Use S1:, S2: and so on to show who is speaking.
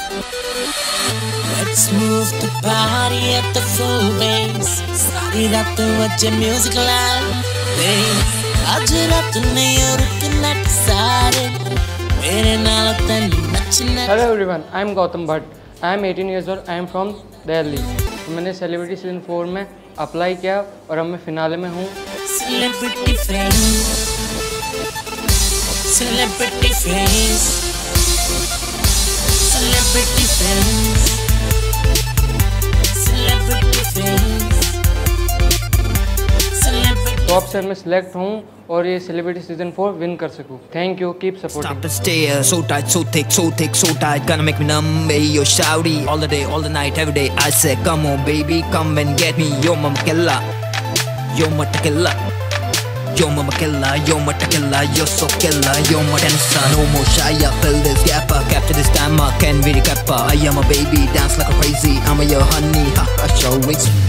S1: Let's move the party at the full bass. Started up to watch your music loud. Bass. आज रात नहीं रुकना सारे मेरे नाल तन्नी नचना.
S2: Hello everyone, I am Gautam Bhatt. I am 18 years old. I am from Delhi. मैंने सेलिब्रिटी सीजन 4 में अप्लाई किया और अब मैं फिनाले में हूँ.
S1: Celebrity friends, celebrity friends, celebrity friends, celebrity friends, celebrity.
S2: Top से मैं सिलेक्ट हूँ और ये सेलिब्रिटी सीजन 4 विन कर सकूँ. Thank you, keep supporting.
S3: Stop the stare, so tight, so thick, so thick, so tight, gonna make me numb, hey yo shouty, all the day, all the night, every day. I said, come on baby, come and get me, yo mama killer, yo mama killer, yo mama killer, yo mama killer, yo so killer, yo mama dancer, no more shy, I fill this gap, capture this time, I can really cap, I am a baby, dance like a crazy, I'm a your honey, ha ha, show it.